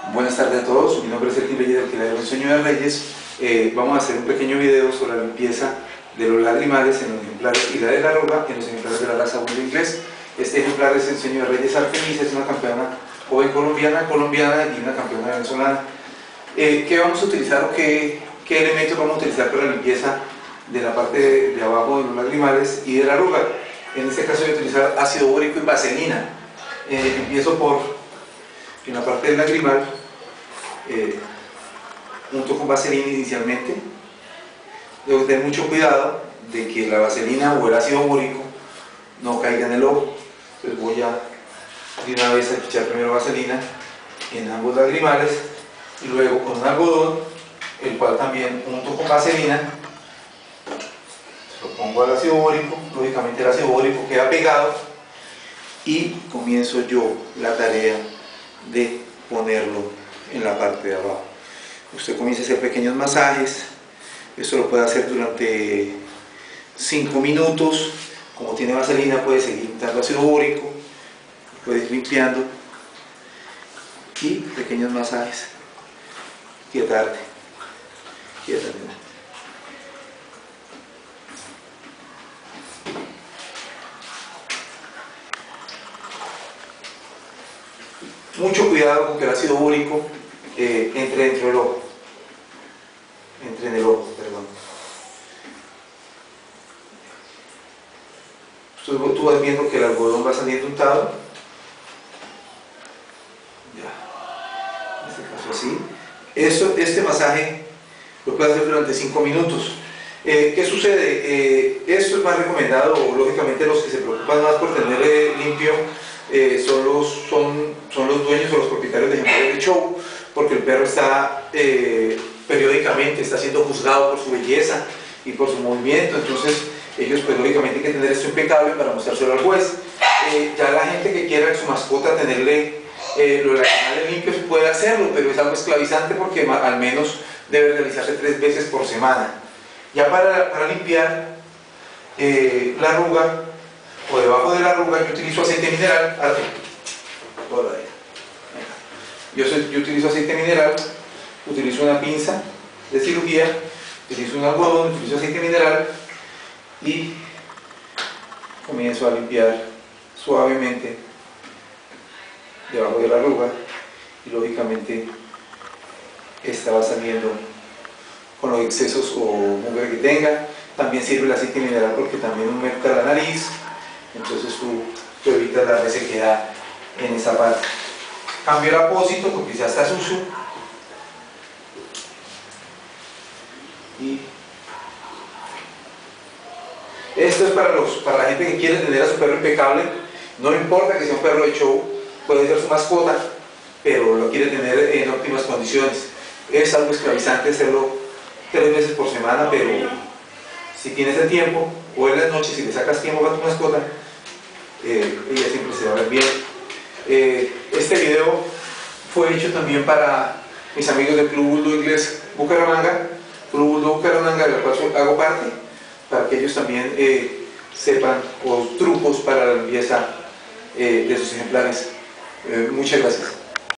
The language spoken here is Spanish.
Buenas tardes a todos, mi nombre es Elkin Reyes del Criadero El Sueño de Reyes. Vamos a hacer un pequeño video sobre la limpieza de los lagrimales en los ejemplares y la de la arruga en los ejemplares de la raza Bulldog inglés. Este ejemplar es el Sueño de Reyes Artemisa, es una campeona joven colombiana y una campeona venezolana. ¿Qué vamos a utilizar o qué elementos vamos a utilizar para la limpieza de la parte de abajo de los lagrimales y de la arruga? En este caso voy a utilizar ácido bórico y vaselina. Empiezo en la parte del lagrimal, junto con vaselina inicialmente. Debo tener mucho cuidado de que la vaselina o el ácido bórico no caiga en el ojo. Entonces voy a de una vez a echar primero vaselina en ambos lagrimales y luego con un algodón, el cual también junto con vaselina se lo pongo al ácido bórico. Lógicamente el ácido bórico queda pegado y comienzo yo la tarea de ponerlo en la parte de abajo. Usted comienza a hacer pequeños masajes. Esto lo puede hacer durante 5 minutos. Como tiene vaselina, puede seguir untando ácido bórico, puede ir limpiando y pequeños masajes. Quietarte, quiétate. Mucho cuidado con que el ácido bórico entre dentro del ojo. Entre en el ojo, perdón. Tú vas viendo que el algodón va saliendo untado. Ya. En este caso así. Este masaje lo puedes hacer durante 5 minutos. ¿Qué sucede? Esto es más recomendado, lógicamente los que se preocupan más por tener limpio son los dueños o los propietarios de ejemplares de show, porque el perro está periódicamente está siendo juzgado por su belleza y por su movimiento. Entonces ellos pues lógicamente hay que tener esto impecable para mostrárselo al juez. Ya la gente que quiera en su mascota tenerle los lagrimales limpios puede hacerlo, pero es algo esclavizante porque al menos debe realizarse 3 veces por semana. Ya para limpiar la arruga o debajo de la arruga, yo utilizo aceite mineral. Yo utilizo aceite mineral, utilizo una pinza de cirugía, utilizo un algodón, utilizo aceite mineral y comienzo a limpiar suavemente debajo de la arruga, y lógicamente esta va saliendo con los excesos o mugre que tenga. También sirve el aceite mineral porque también humecta la nariz, entonces tú evitas la resequedad en esa parte. Cambio el apósito porque ya está sucio y esto es para la gente que quiere tener a su perro impecable. No importa que sea un perro de show, puede ser su mascota, pero lo quiere tener en óptimas condiciones. Es algo esclavizante hacerlo 3 veces por semana, pero si tienes el tiempo o en las noches, si le sacas tiempo a tu mascota, ella siempre se va a ver bien. Este video fue hecho también para mis amigos del Club Bulldog Inglés Bucaramanga, Club Bulldog Bucaramanga, del cual hago parte, para que ellos también sepan los trucos para la limpieza de sus ejemplares. Muchas gracias.